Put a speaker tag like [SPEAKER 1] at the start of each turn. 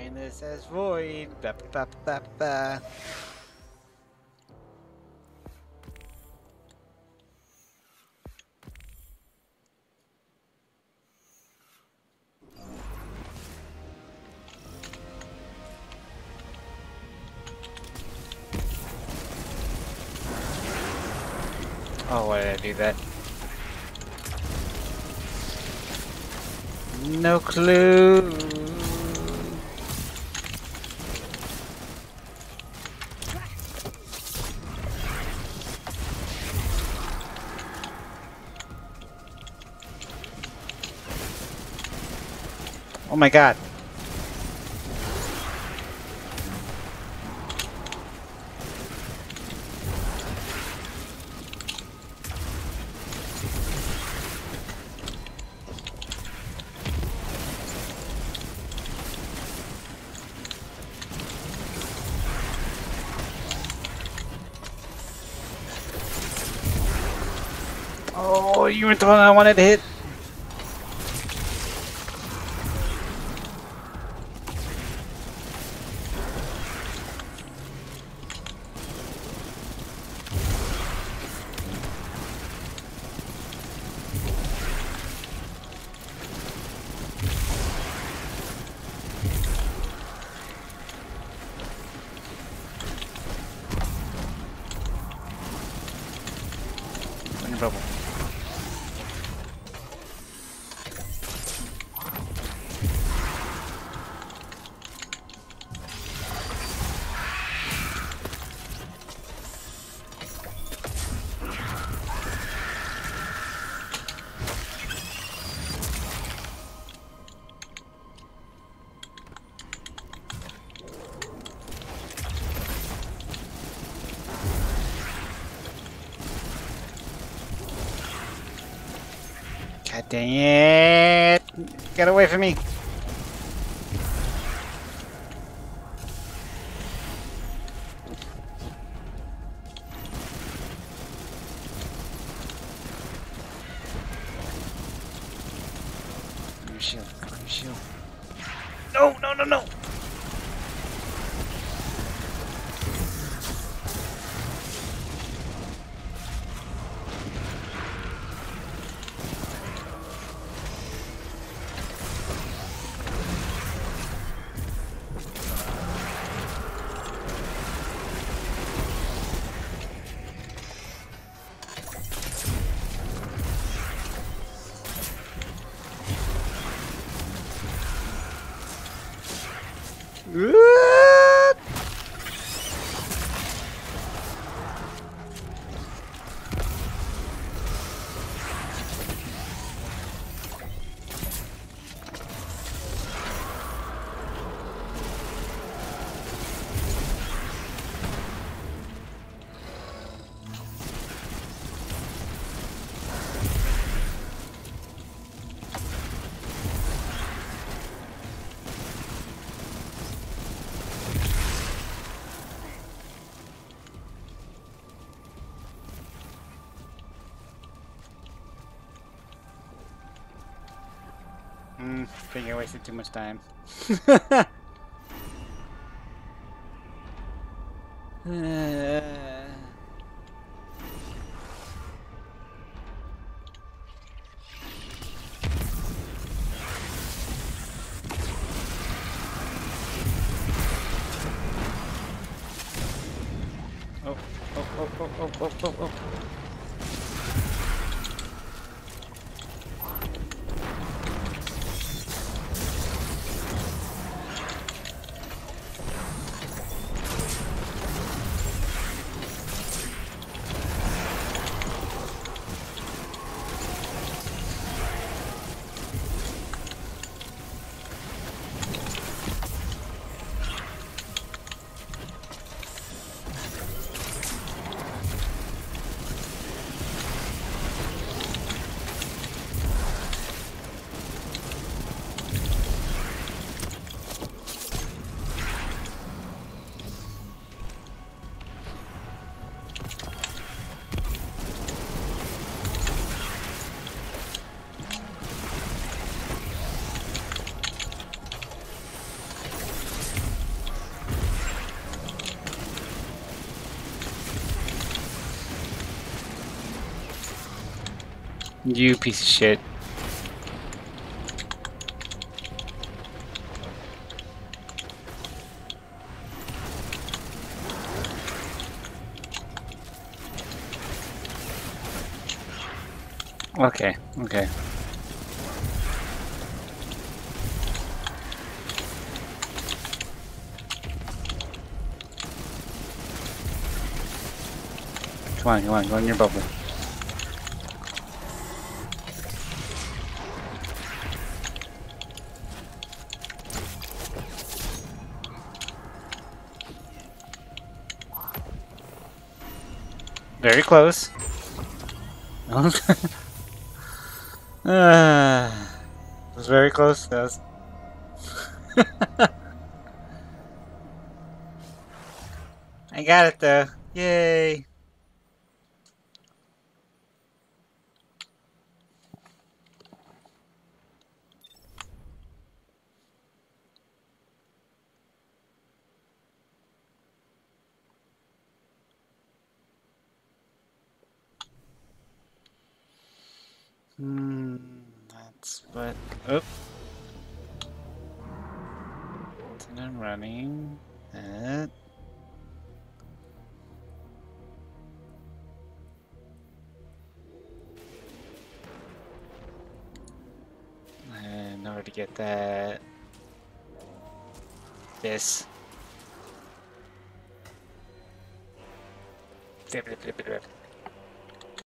[SPEAKER 1] Mindless as void. Ba, ba, ba, ba. Oh, why did I do that? No clue. Oh my god. Oh, you were the one I wanted to hit. I'm in trouble. God dang it! Get away from me! Your shield, your shield. No, no, no, no! I think I wasted too much time. Oh, oh, oh, oh, oh, oh, oh, oh. You piece of shit. Okay, okay. Come on, go in your bubble. Very close. It was very close. That was... I got it though. Yay! That's what. Oop. And I'm running. And in order to get that. This. Blip, blip, blip, blip.